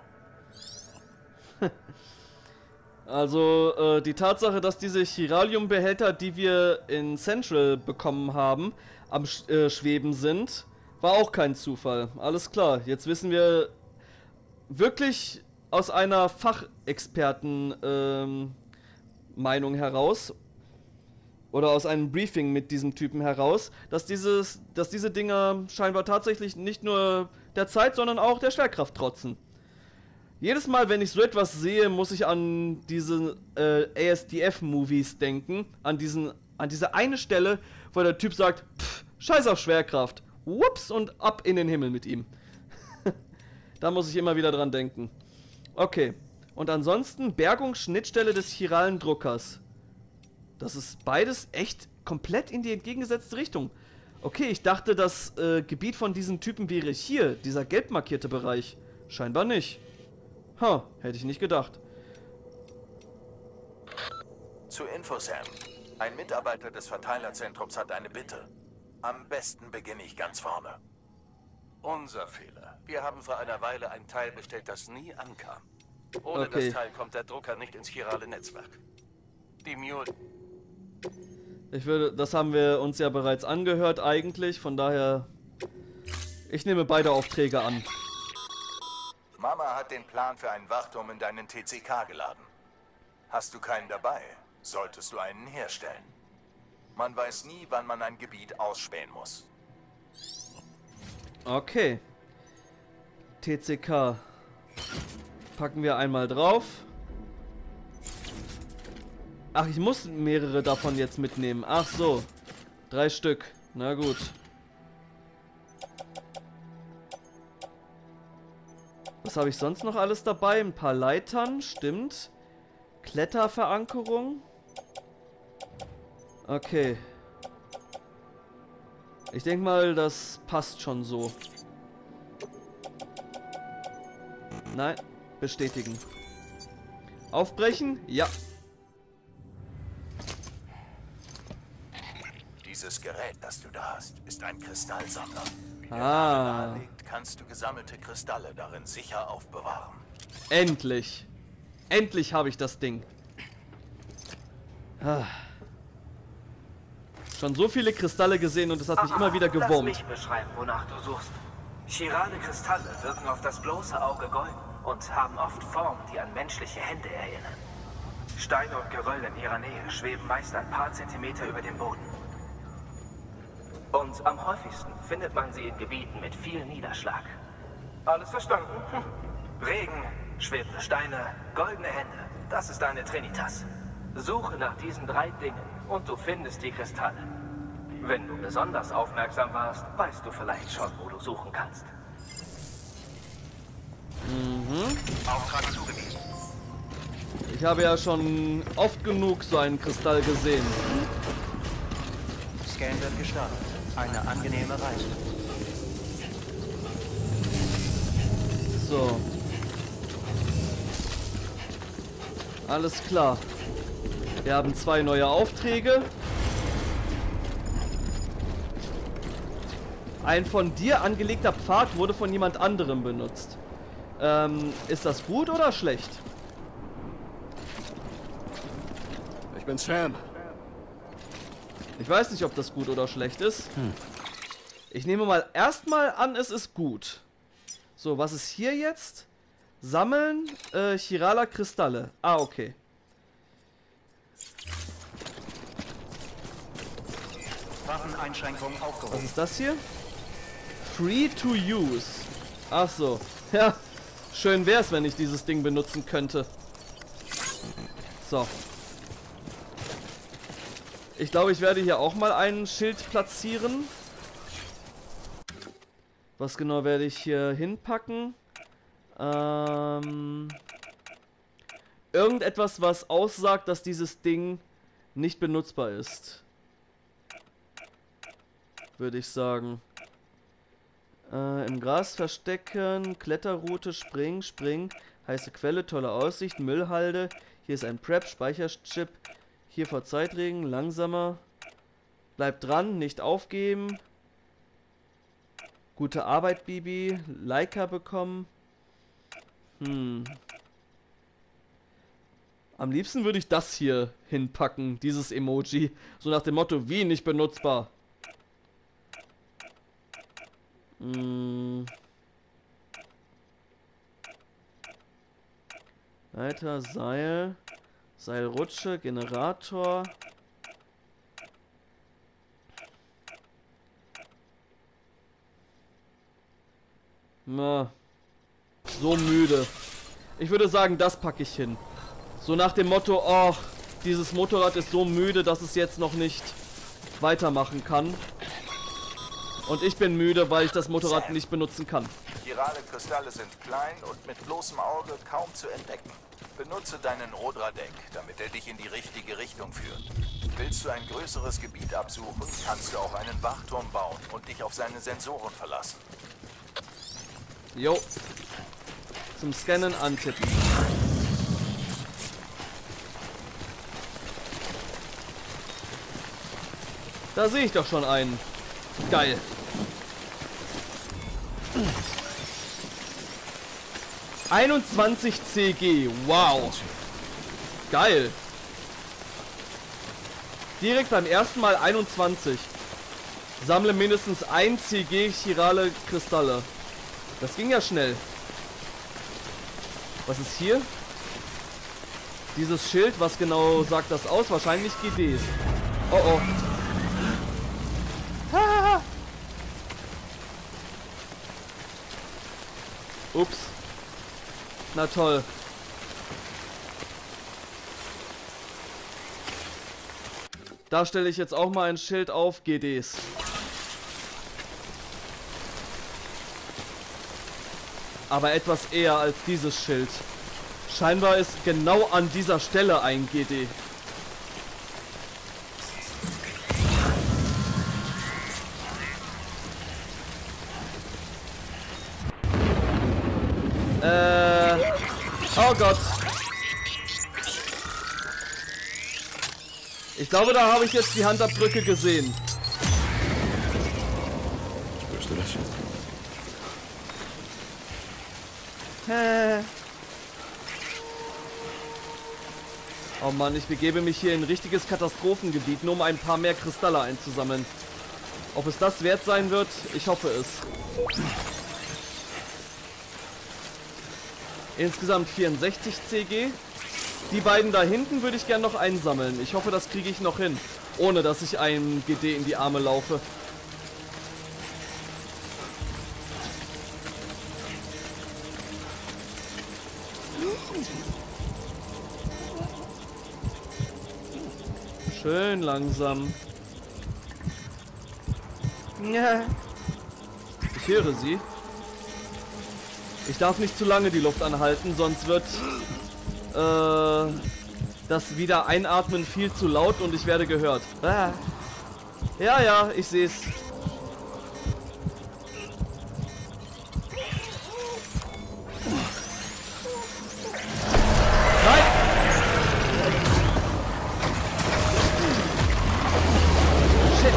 Also die Tatsache, dass diese Chiralium-Behälter, die wir in Central bekommen haben, am Schweben sind, war auch kein Zufall. Alles klar, jetzt wissen wir wirklich aus einer Fachexperten Meinung heraus oder aus einem Briefing mit diesem Typen heraus, dass diese Dinger scheinbar tatsächlich nicht nur der Zeit, sondern auch der Schwerkraft trotzen. Jedes Mal, wenn ich so etwas sehe, muss ich an diese ASDF-Movies denken, an diese eine Stelle, wo der Typ sagt, pff, scheiß auf Schwerkraft, whoops, und ab in den Himmel mit ihm. Da muss ich immer wieder dran denken. Okay, und ansonsten Bergungsschnittstelle des chiralen Druckers. Das ist beides echt komplett in die entgegengesetzte Richtung. Okay, ich dachte, das Gebiet von diesen Typen wäre hier, dieser gelb markierte Bereich. Scheinbar nicht. Hätte ich nicht gedacht. Zur Info, Sam. Ein Mitarbeiter des Verteilerzentrums hat eine Bitte. Am besten beginne ich ganz vorne. Unser Fehler. Wir haben vor einer Weile ein Teil bestellt, das nie ankam. Ohne das Teil kommt der Drucker nicht ins chirale Netzwerk. Die Mule... das haben wir uns ja bereits angehört eigentlich, von daher... Ich nehme beide Aufträge an. Mama hat den Plan für einen Wachturm in deinen TCK geladen. Hast du keinen dabei, solltest du einen herstellen. Man weiß nie, wann man ein Gebiet ausspähen muss. Okay. TCK. Packen wir einmal drauf. Ach, ich muss mehrere davon jetzt mitnehmen. Ach so. 3 Stück. Na gut. Was habe ich sonst noch alles dabei? Ein paar Leitern, stimmt. Kletterverankerung. Okay. Ich denke mal, das passt schon so. Nein, bestätigen. Aufbrechen? Ja. Dieses Gerät, das du da hast, ist ein Kristallsammler. Wie der Ah. Name nahelegt, kannst du gesammelte Kristalle darin sicher aufbewahren. Endlich. Endlich habe ich das Ding. Schon so viele Kristalle gesehen und es hat mich immer wieder Lass gewurmt. mich beschreiben, wonach du suchst. Chirale Kristalle wirken auf das bloße Auge golden und haben oft Formen, die an menschliche Hände erinnern. Steine und Geröll in ihrer Nähe schweben meist ein paar Zentimeter über dem Boden. Und am häufigsten findet man sie in Gebieten mit viel Niederschlag. Alles verstanden? Regen, schwebende Steine, goldene Hände. Das ist eine Trinitas. Suche nach diesen 3 Dingen und du findest die Kristalle. Wenn du besonders aufmerksam warst, weißt du vielleicht schon, wo du suchen kannst. Auftrag zugewiesen. Ich habe ja schon oft genug so einen Kristall gesehen. Scan wird gestartet. Eine angenehme Reise. So. Alles klar. Wir haben 2 neue Aufträge. Ein von dir angelegter Pfad wurde von jemand anderem benutzt. Ist das gut oder schlecht? Ich bin Sam. Ich weiß nicht, ob das gut oder schlecht ist. Ich nehme mal erstmal an, es ist gut. So, was ist hier jetzt? Sammeln Chirala-Kristalle. Ah, okay. Waffeneinschränkung aufgehoben. Was ist das hier? Free to use. Ach so. Ja, schön wär's, wenn ich dieses Ding benutzen könnte. So. Ich glaube, ich werde hier auch mal ein Schild platzieren. Was genau werde ich hier hinpacken? Irgendetwas, was aussagt, dass dieses Ding nicht benutzbar ist. Würde ich sagen. Im Gras verstecken, Kletterroute, springen, heiße Quelle, tolle Aussicht, Müllhalde. Hier ist ein Prep, Speicherchip. Hier vor Zeitregen, langsamer. Bleibt dran, nicht aufgeben. Gute Arbeit, Bibi. Leica bekommen. Am liebsten würde ich das hier hinpacken, dieses Emoji. So nach dem Motto, wie nicht benutzbar. Weiter, Seil. Seilrutsche, Generator. Na, so müde. Ich würde sagen, das packe ich hin. So nach dem Motto, oh, dieses Motorrad ist so müde, dass es jetzt noch nicht weitermachen kann. Und ich bin müde, weil ich das Motorrad nicht benutzen kann. Chirale-Kristalle sind klein und mit bloßem Auge kaum zu entdecken. Benutze deinen Rodra-Deck, damit er dich in die richtige Richtung führt. Willst du ein größeres Gebiet absuchen, kannst du auch einen Wachturm bauen und dich auf seine Sensoren verlassen. Jo. Zum Scannen antippen. Da sehe ich doch schon einen. Geil. ...21 CG. Wow. Geil. Direkt beim ersten Mal 21. Sammle mindestens 1 CG Chirale Kristalle. Das ging ja schnell. Was ist hier? Dieses Schild, was genau sagt das aus? Wahrscheinlich GDs. Oh oh. Ups. Na toll. Da stelle ich jetzt auch mal ein Schild auf, GDs. Aber etwas eher als dieses Schild. Scheinbar ist genau an dieser Stelle ein GD. Oh Gott. Ich glaube, da habe ich jetzt die Handabdrücke gesehen. Spürst du das? Oh Mann, ich begebe mich hier in ein richtiges Katastrophengebiet, nur um ein paar mehr Kristalle einzusammeln. Ob es das wert sein wird, ich hoffe es. Insgesamt 64 CG. Die beiden da hinten würde ich gerne noch einsammeln. Ich hoffe, das kriege ich noch hin, ohne dass ich einem GD in die Arme laufe. Schön langsam. Ja. Ich höre sie. Ich darf nicht zu lange die Luft anhalten, sonst wird das wieder Einatmen viel zu laut und ich werde gehört. Ah. Ja, ja, ich sehe es. Nein! Shit!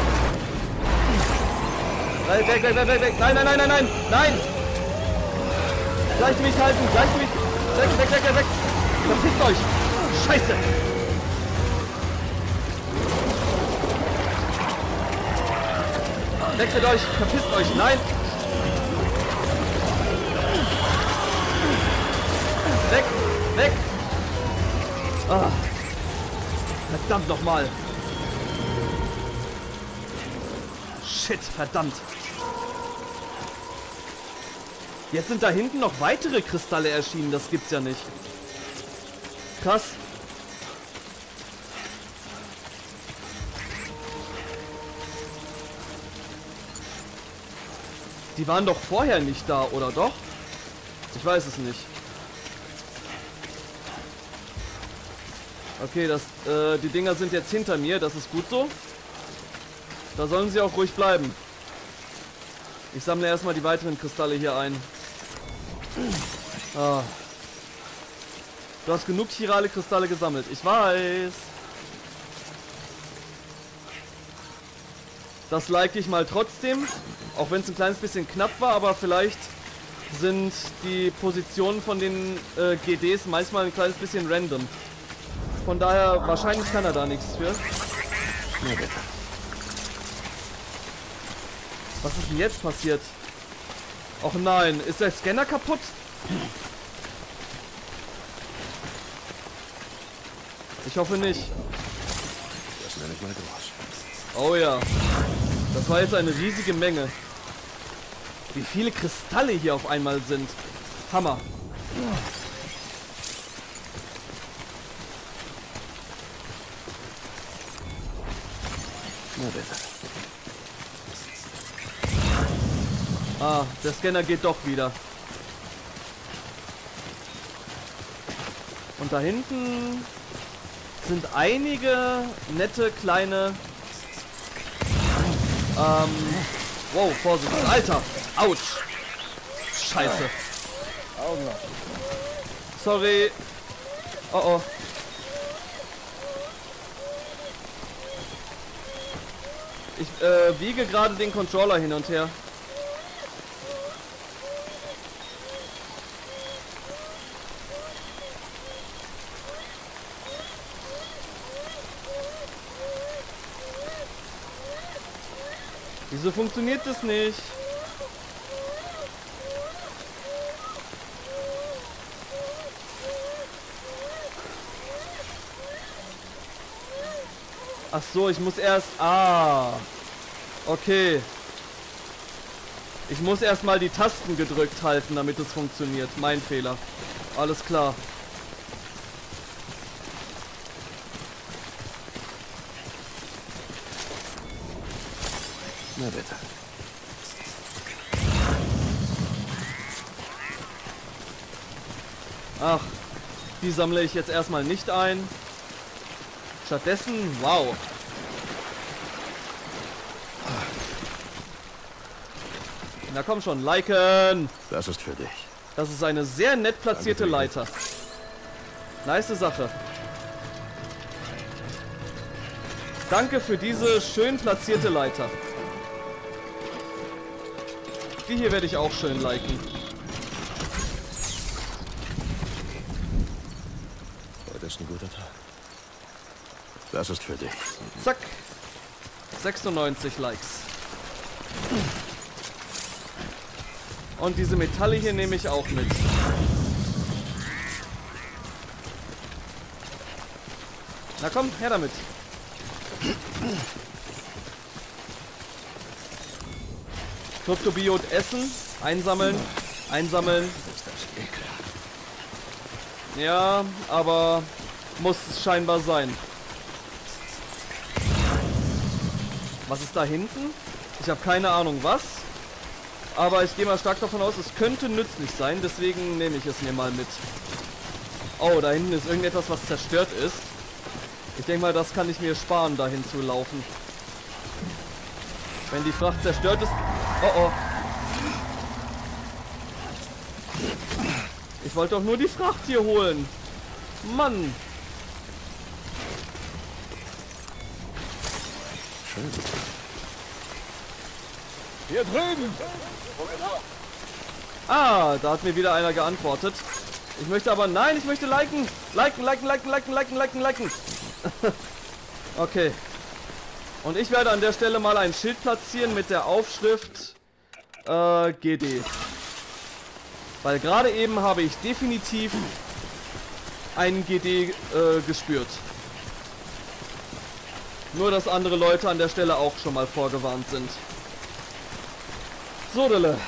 Weg, weg, weg, weg, weg! Nein, nein, nein, nein, nein! Nein! Gleichgewicht halten, Gleichgewicht! Weg, weg, weg, weg, weg! Verpisst euch! Scheiße! Weg mit euch! Verpisst euch! Nein! Weg! Weg! Ah. Verdammt nochmal! Shit, verdammt! Jetzt sind da hinten noch weitere Kristalle erschienen, das gibt's ja nicht. Krass. Die waren doch vorher nicht da, oder doch? Ich weiß es nicht. Okay, die Dinger sind jetzt hinter mir, das ist gut so. Da sollen sie auch ruhig bleiben. Ich sammle erstmal die weiteren Kristalle hier ein. Ah. Du hast genug chirale Kristalle gesammelt, ich weiß. Das like ich mal trotzdem, auch wenn es ein kleines bisschen knapp war, aber vielleicht sind die Positionen von den GDs manchmal ein kleines bisschen random. Von daher, wahrscheinlich kann er da nichts für. Na bitte. Was ist denn jetzt passiert? Och nein, ist der Scanner kaputt? Ich hoffe nicht. Das nenne ich mal groß. Oh ja. Das war jetzt eine riesige Menge. Wie viele Kristalle hier auf einmal sind. Hammer. Na bitte. Ah, der Scanner geht doch wieder. Und da hinten sind einige nette kleine... wow, Vorsicht. Alter! Autsch! Scheiße. Sorry. Oh oh. Ich wiege gerade den Controller hin und her. Wieso funktioniert das nicht? Ach so, ich muss erst... Ah. Okay. Ich muss erstmal die Tasten gedrückt halten, damit es funktioniert. Mein Fehler. Alles klar. Na bitte. Ach, die sammle ich jetzt erstmal nicht ein. Stattdessen, wow. Na komm schon, liken. Das ist für dich. Das ist eine sehr nett platzierte Leiter. Nice Sache. Danke für diese schön platzierte Leiter. Die hier werde ich auch schön liken. Heute ist ein guter Tag. Das ist für dich. Zack. 96 Likes. Und diese Metalle hier nehme ich auch mit. Na komm, her damit. Kryptobiot essen, einsammeln, einsammeln. Ja, aber muss es scheinbar sein. Was ist da hinten? Ich habe keine Ahnung was. Aber ich gehe mal stark davon aus, es könnte nützlich sein. Deswegen nehme ich es mir mal mit. Oh, da hinten ist irgendetwas, was zerstört ist. Ich denke mal, das kann ich mir sparen, dahin zu laufen. Wenn die Fracht zerstört ist... Oh oh. Ich wollte doch nur die Fracht hier holen. Mann. Schön. Hier drüben. Ah, da hat mir wieder einer geantwortet. Ich möchte aber... Nein, ich möchte liken. Liken, liken, liken, liken, liken, liken, liken. Okay. Und ich werde an der Stelle mal ein Schild platzieren mit der Aufschrift GD. Weil gerade eben habe ich definitiv einen GD gespürt. Nur, dass andere Leute an der Stelle auch schon mal vorgewarnt sind. So, Dille.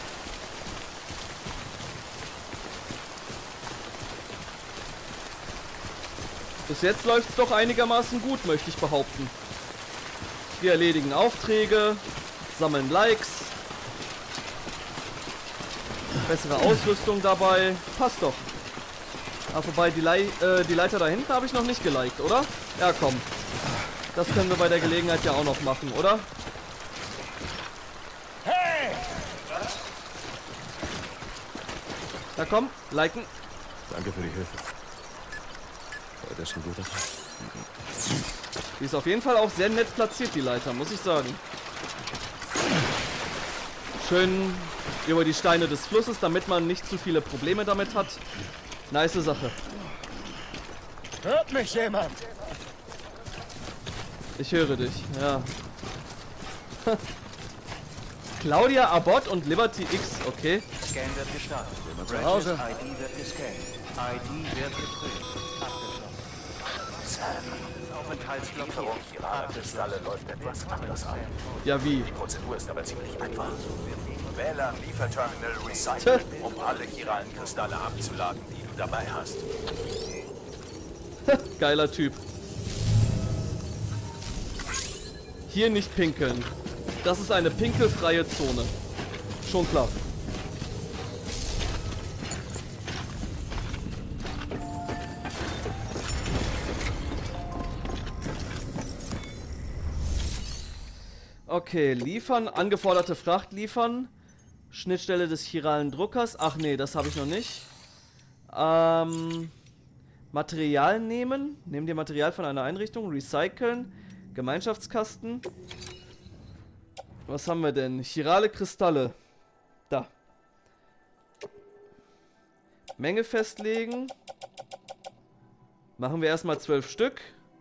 Bis jetzt läuft es doch einigermaßen gut, möchte ich behaupten. Wir erledigen Aufträge, sammeln Likes. Bessere Ausrüstung dabei. Passt doch. Ah, wobei, die Leiter da hinten habe ich noch nicht geliked, oder? Ja, komm. Das können wir bei der Gelegenheit ja auch noch machen, oder? Hey! Na komm, liken. Danke für die Hilfe. Heute ist ein guter Tag. Die ist auf jeden Fall auch sehr nett platziert, die Leiter, muss ich sagen. Schön über die Steine des Flusses, damit man nicht zu viele Probleme damit hat. Nice Sache. Hört mich jemand? Ich höre dich, ja. Claudia Abbott und Liberty X, okay. Scan wird gestartet. Zu Hause. ID wird gescannt. ID wird geprüft. Abgeschlossen. Lieferung chiraler Kristalle läuft etwas anders ab. Ja, wie? Die Prozedur ist aber ziemlich einfach. Wähle am Lieferterminal Recycle, um alle chiralen Kristalle abzuladen, die du dabei hast. Geiler Typ. Hier nicht pinkeln. Das ist eine pinkelfreie Zone. Schon klar. Okay, liefern, angeforderte Fracht liefern. Schnittstelle des chiralen Druckers. Ach nee, das habe ich noch nicht. Material nehmen. Nehmen dir Material von einer Einrichtung. Recyceln. Gemeinschaftskasten. Was haben wir denn? Chirale Kristalle. Da. Menge festlegen. Machen wir erstmal 12 Stück.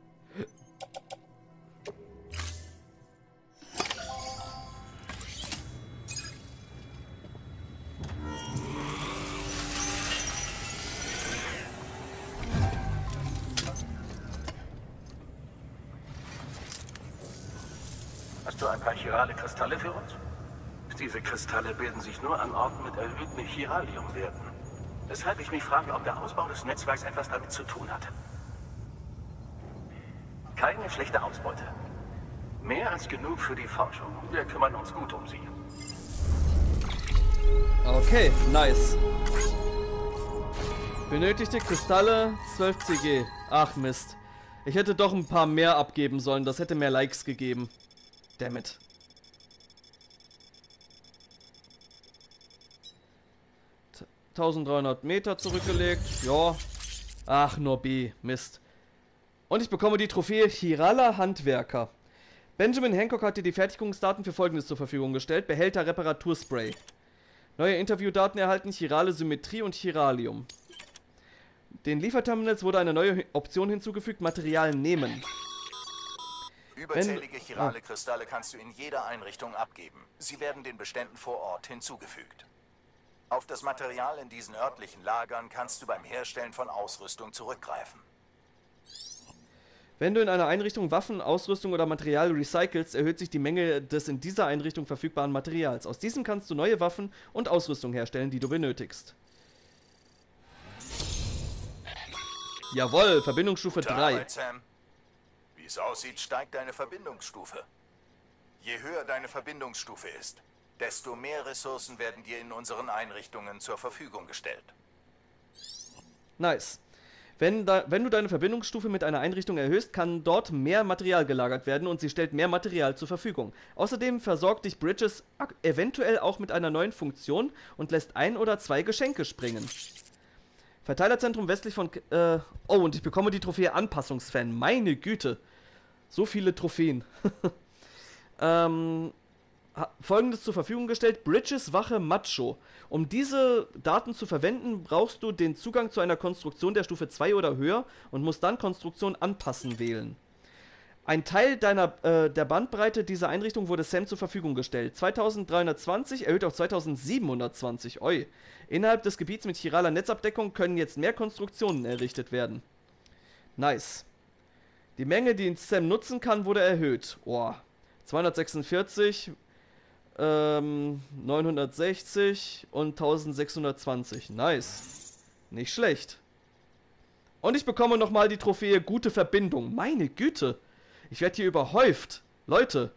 Hast du ein paar chirale Kristalle für uns? Diese Kristalle bilden sich nur an Orten mit erhöhten Chiraliumwerten. Weshalb ich mich frage, ob der Ausbau des Netzwerks etwas damit zu tun hat. Keine schlechte Ausbeute. Mehr als genug für die Forschung. Wir kümmern uns gut um sie. Okay, nice. Benötigte Kristalle 12 CG. Ach Mist. Ich hätte doch ein paar mehr abgeben sollen. Das hätte mehr Likes gegeben. Dammit. T 1300 Meter zurückgelegt. Ja. Ach, nur B. Mist. Und ich bekomme die Trophäe Chiraler Handwerker. Benjamin Hancock hat dir die Fertigungsdaten für Folgendes zur Verfügung gestellt. Behälter Reparaturspray. Neue Interviewdaten erhalten chirale Symmetrie und Chiralium. Den Lieferterminals wurde eine neue Option hinzugefügt. Material nehmen. Überzählige chirale Kristalle kannst du in jeder Einrichtung abgeben. Sie werden den Beständen vor Ort hinzugefügt. Auf das Material in diesen örtlichen Lagern kannst du beim Herstellen von Ausrüstung zurückgreifen. Wenn du in einer Einrichtung Waffen, Ausrüstung oder Material recycelst, erhöht sich die Menge des in dieser Einrichtung verfügbaren Materials. Aus diesem kannst du neue Waffen und Ausrüstung herstellen, die du benötigst. Jawohl, Verbindungsstufe 3. Sam. Wie es aussieht, steigt deine Verbindungsstufe. Je höher deine Verbindungsstufe ist, desto mehr Ressourcen werden dir in unseren Einrichtungen zur Verfügung gestellt. Nice. Wenn du deine Verbindungsstufe mit einer Einrichtung erhöhst, kann dort mehr Material gelagert werden und sie stellt mehr Material zur Verfügung. Außerdem versorgt dich Bridges eventuell auch mit einer neuen Funktion und lässt 1 oder 2 Geschenke springen. Verteilerzentrum westlich von... oh, und ich bekomme die Trophäe Anpassungsfan. Meine Güte. So viele Trophäen. Folgendes zur Verfügung gestellt. Bridges Wache Macho. Um diese Daten zu verwenden, brauchst du den Zugang zu einer Konstruktion der Stufe 2 oder höher und musst dann Konstruktion anpassen wählen. Ein Teil der Bandbreite dieser Einrichtung wurde Sam zur Verfügung gestellt. 2320 erhöht auf 2720. Oi. Innerhalb des Gebiets mit chiraler Netzabdeckung können jetzt mehr Konstruktionen errichtet werden. Nice. Die Menge, die Sam nutzen kann, wurde erhöht. Oh. 246, 960 und 1620. Nice. Nicht schlecht. Und ich bekomme nochmal die Trophäe Gute Verbindung. Meine Güte. Ich werde hier überhäuft. Leute.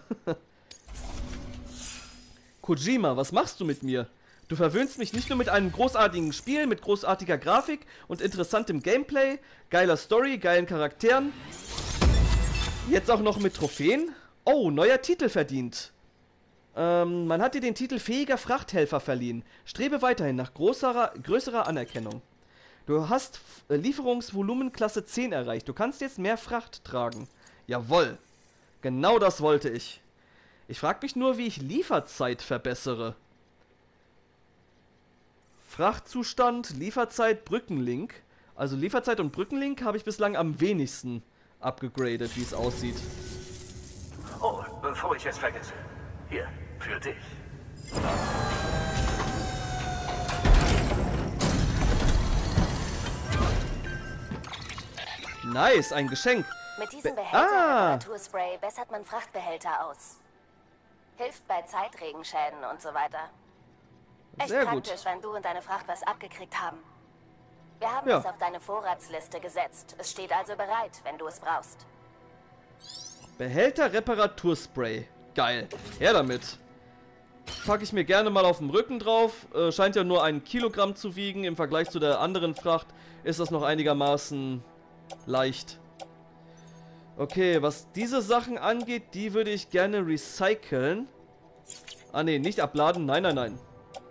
Kojima, was machst du mit mir? Du verwöhnst mich nicht nur mit einem großartigen Spiel, mit großartiger Grafik und interessantem Gameplay, geiler Story, geilen Charakteren. Jetzt auch noch mit Trophäen? Oh, neuer Titel verdient. Man hat dir den Titel fähiger Frachthelfer verliehen. Strebe weiterhin nach größerer Anerkennung. Du hast Lieferungsvolumen Klasse 10 erreicht. Du kannst jetzt mehr Fracht tragen. Jawohl. Genau das wollte ich. Ich frage mich nur, wie ich Lieferzeit verbessere. Frachtzustand, Lieferzeit, Brückenlink. Also Lieferzeit und Brückenlink habe ich bislang am wenigsten abgegradet, wie es aussieht. Oh, bevor ich es vergesse. Hier, für dich. Nice, ein Geschenk. Mit diesem Behälter-Reparaturspray bessert man Frachtbehälter aus. Hilft bei Zeitregenschäden und so weiter. Echt Sehr praktisch, gut. wenn du und deine Fracht was abgekriegt haben. Wir haben Ja. es auf deine Vorratsliste gesetzt. Es steht also bereit, wenn du es brauchst. Behälter Reparaturspray. Geil. Her damit. Packe ich mir gerne mal auf dem Rücken drauf. Scheint ja nur 1 Kilogramm zu wiegen. Im Vergleich zu der anderen Fracht ist das noch einigermaßen leicht. Okay, was diese Sachen angeht, die würde ich gerne recyceln. Ah ne, nicht abladen. Nein, nein, nein.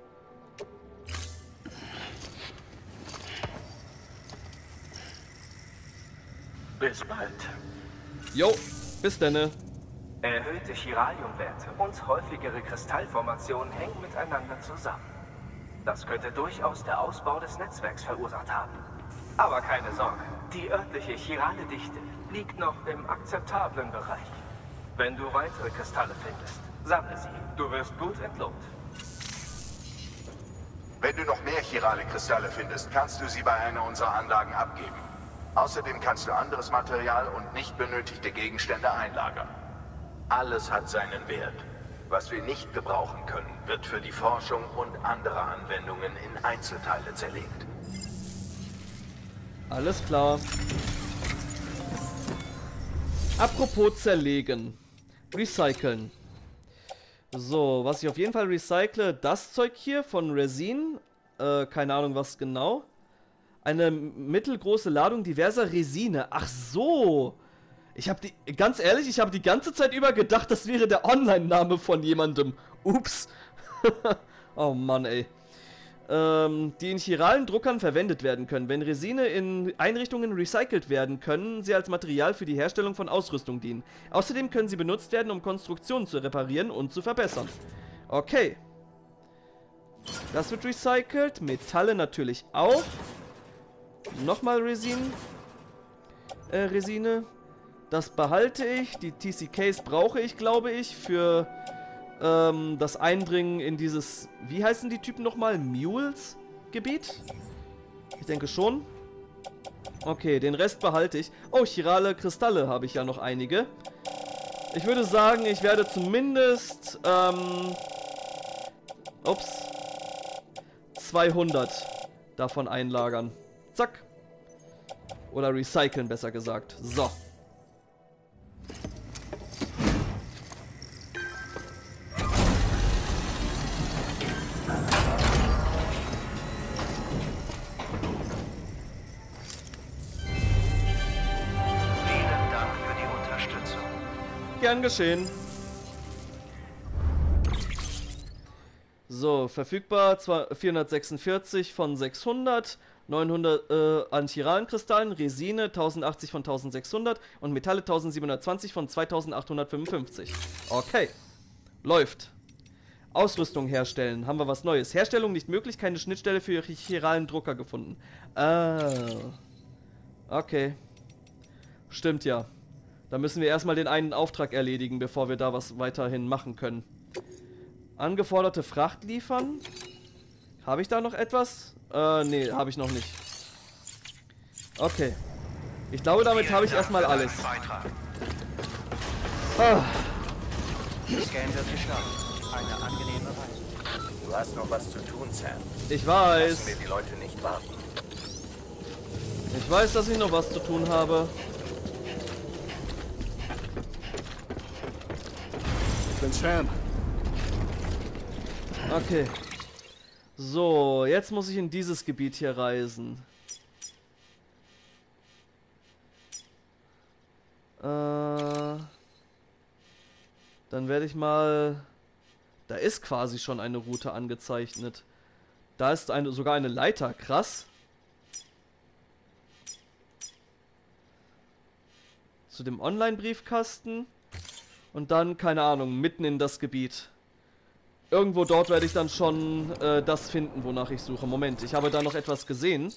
Bis bald. Jo, bis denne. Erhöhte Chiraliumwerte und häufigere Kristallformationen hängen miteinander zusammen. Das könnte durchaus der Ausbau des Netzwerks verursacht haben. Aber keine Sorge, die örtliche chirale Dichte liegt noch im akzeptablen Bereich. Wenn du weitere Kristalle findest, sammle sie. Du wirst gut entlohnt. Wenn du noch mehr chirale Kristalle findest, kannst du sie bei einer unserer Anlagen abgeben. Außerdem kannst du anderes Material und nicht benötigte Gegenstände einlagern. Alles hat seinen Wert. Was wir nicht gebrauchen können, wird für die Forschung und andere Anwendungen in Einzelteile zerlegt. Alles klar. Apropos zerlegen. Recyceln. So, was ich auf jeden Fall recycle, das Zeug hier von Resin. Keine Ahnung was genau. Eine mittelgroße Ladung diverser Resine. Ach so. Ich habe die, ganz ehrlich, ich habe die ganze Zeit über gedacht, das wäre der Online-Name von jemandem. Ups. Oh Mann, ey. Die in chiralen Druckern verwendet werden können. Wenn Resine in Einrichtungen recycelt werden, können sie als Material für die Herstellung von Ausrüstung dienen. Außerdem können sie benutzt werden, um Konstruktionen zu reparieren und zu verbessern. Okay. Das wird recycelt. Metalle natürlich auch. Nochmal Resine. Das behalte ich. Die TCKs brauche ich, glaube ich, für das Eindringen in dieses, wie heißen die Typen nochmal? Mules Gebiet? Ich denke schon. Okay, den Rest behalte ich. Oh, chirale Kristalle habe ich ja noch einige. Ich würde sagen, ich werde zumindest 200 davon einlagern. Zack. Oder recyceln, besser gesagt. So. Gern geschehen. So, verfügbar 446 von 600, 900 an chiralen Kristallen, Resine 1080 von 1600 und Metalle 1720 von 2855. Okay, läuft. Ausrüstung herstellen, haben wir was Neues. Herstellung nicht möglich, keine Schnittstelle für ihre chiralen Drucker gefunden. Ah, okay. Stimmt ja. Da müssen wir erstmal den einen Auftrag erledigen, bevor wir da was weiterhin machen können. Angeforderte Fracht liefern. Habe ich da noch etwas? Nee, habe ich noch nicht. Okay. Ich glaube, damit habe ich erstmal alles. Ah. Scan wird gestartet. Eine angenehme Reise. Du hast noch was zu tun, Sam. Ich weiß. Lassen wir die Leute nicht warten. Ich weiß, dass ich noch was zu tun habe. Ich bin Sam. Okay. So, jetzt muss ich in dieses Gebiet hier reisen. Dann werde ich mal... Da ist quasi schon eine Route angezeichnet. Da ist sogar eine Leiter. Krass. Zu dem Online-Briefkasten. Und dann, keine Ahnung, mitten in das Gebiet. Irgendwo dort werde ich dann schon das finden, wonach ich suche. Moment, ich habe da noch etwas gesehen.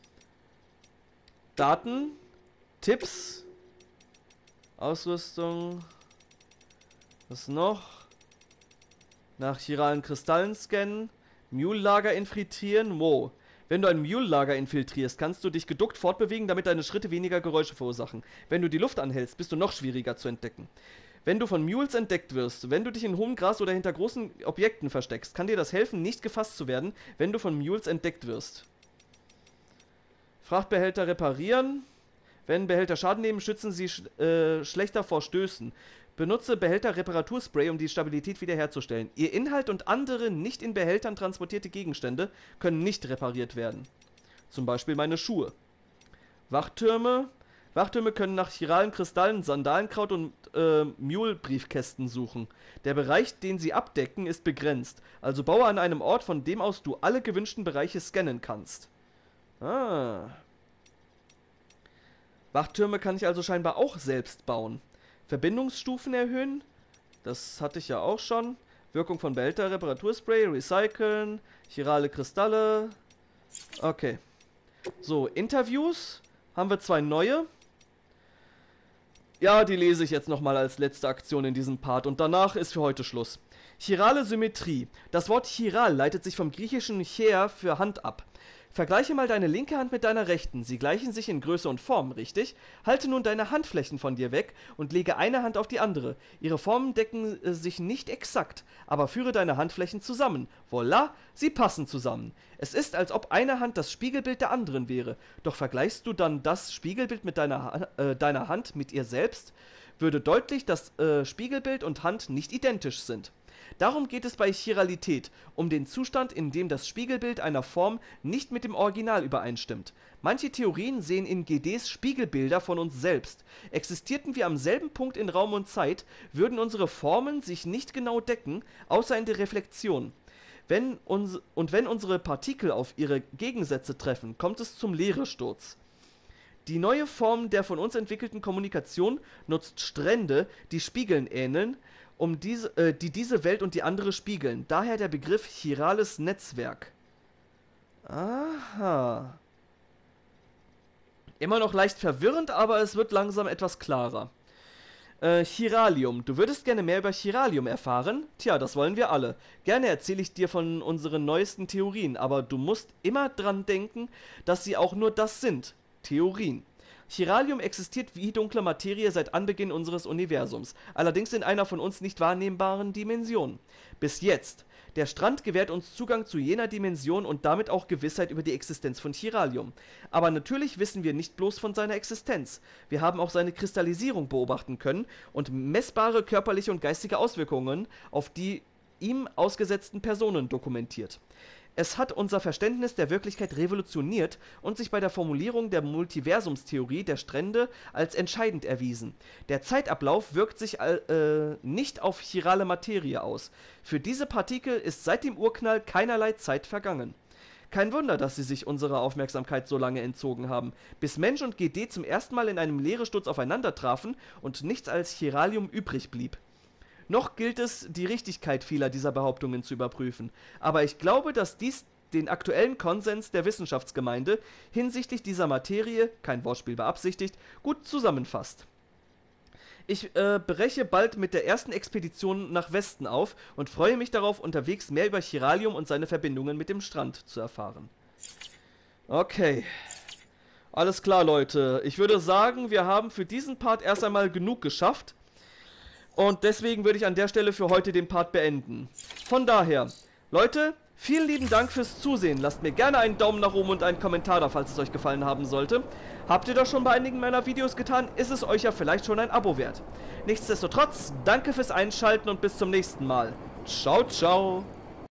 Daten. Tipps. Ausrüstung. Was noch? Nach chiralen Kristallen scannen. Mule-Lager infiltrieren. Wow. Wenn du ein Mule-Lager infiltrierst, kannst du dich geduckt fortbewegen, damit deine Schritte weniger Geräusche verursachen. Wenn du die Luft anhältst, bist du noch schwieriger zu entdecken. Wenn du von Mules entdeckt wirst, wenn du dich in hohem Gras oder hinter großen Objekten versteckst, kann dir das helfen, nicht gefasst zu werden, wenn du von Mules entdeckt wirst. Frachtbehälter reparieren. Wenn Behälter Schaden nehmen, schützen sie schlechter vor Stößen. Benutze Behälter-Reparaturspray, um die Stabilität wiederherzustellen. Ihr Inhalt und andere nicht in Behältern transportierte Gegenstände können nicht repariert werden. Zum Beispiel meine Schuhe. Wachtürme. Wachtürme können nach chiralen Kristallen, Sandalenkraut und Mule-Briefkästen suchen. Der Bereich, den sie abdecken, ist begrenzt. Also baue an einem Ort, von dem aus du alle gewünschten Bereiche scannen kannst. Ah. Wachtürme kann ich also scheinbar auch selbst bauen. Verbindungsstufen erhöhen. Das hatte ich ja auch schon. Wirkung von Behälter, Reparaturspray, Recyceln, chirale Kristalle. Okay. So, Interviews. Haben wir 2 neue. Ja, die lese ich jetzt nochmal als letzte Aktion in diesem Part. Und danach ist für heute Schluss. Chirale Symmetrie. Das Wort chiral leitet sich vom griechischen Chier für Hand ab. Vergleiche mal deine linke Hand mit deiner rechten. Sie gleichen sich in Größe und Form, richtig? Halte nun deine Handflächen von dir weg und lege eine Hand auf die andere. Ihre Formen decken sich nicht exakt, aber führe deine Handflächen zusammen. Voilà, sie passen zusammen. Es ist, als ob eine Hand das Spiegelbild der anderen wäre. Doch vergleichst du dann das Spiegelbild mit deiner Hand mit ihr selbst, würde deutlich, dass Spiegelbild und Hand nicht identisch sind. Darum geht es bei Chiralität, um den Zustand, in dem das Spiegelbild einer Form nicht mit dem Original übereinstimmt. Manche Theorien sehen in GDs Spiegelbilder von uns selbst. Existierten wir am selben Punkt in Raum und Zeit, würden unsere Formen sich nicht genau decken, außer in der Reflexion. Wenn unsere Partikel auf ihre Gegensätze treffen, kommt es zum Leeresturz. Die neue Form der von uns entwickelten Kommunikation nutzt Strände, die Spiegeln ähneln, die diese Welt und die andere spiegeln. Daher der Begriff chirales Netzwerk. Aha. Immer noch leicht verwirrend, aber es wird langsam etwas klarer. Chiralium. Du würdest gerne mehr über Chiralium erfahren? Tja, das wollen wir alle. Gerne erzähle ich dir von unseren neuesten Theorien, aber du musst immer dran denken, dass sie auch nur das sind. Theorien. Chiralium existiert wie dunkle Materie seit Anbeginn unseres Universums, allerdings in einer von uns nicht wahrnehmbaren Dimension. Bis jetzt. Der Strand gewährt uns Zugang zu jener Dimension und damit auch Gewissheit über die Existenz von Chiralium. Aber natürlich wissen wir nicht bloß von seiner Existenz. Wir haben auch seine Kristallisierung beobachten können und messbare körperliche und geistige Auswirkungen auf die ihm ausgesetzten Personen dokumentiert. Es hat unser Verständnis der Wirklichkeit revolutioniert und sich bei der Formulierung der Multiversumstheorie der Strände als entscheidend erwiesen. Der Zeitablauf wirkt sich nicht auf chirale Materie aus. Für diese Partikel ist seit dem Urknall keinerlei Zeit vergangen. Kein Wunder, dass sie sich unserer Aufmerksamkeit so lange entzogen haben, bis Mensch und GD zum ersten Mal in einem Leeresturz aufeinander trafen und nichts als Chiralium übrig blieb. Noch gilt es, die Richtigkeit vieler dieser Behauptungen zu überprüfen, aber ich glaube, dass dies den aktuellen Konsens der Wissenschaftsgemeinde hinsichtlich dieser Materie, kein Wortspiel beabsichtigt, gut zusammenfasst. Ich breche bald mit der ersten Expedition nach Westen auf und freue mich darauf, unterwegs mehr über Chiralium und seine Verbindungen mit dem Strand zu erfahren. Okay. Alles klar, Leute. Ich würde sagen, wir haben für diesen Part erst einmal genug geschafft. Und deswegen würde ich an der Stelle für heute den Part beenden. Von daher, Leute, vielen lieben Dank fürs Zusehen. Lasst mir gerne einen Daumen nach oben und einen Kommentar da, falls es euch gefallen haben sollte. Habt ihr das schon bei einigen meiner Videos getan, ist es euch ja vielleicht schon ein Abo wert. Nichtsdestotrotz, danke fürs Einschalten und bis zum nächsten Mal. Ciao, ciao.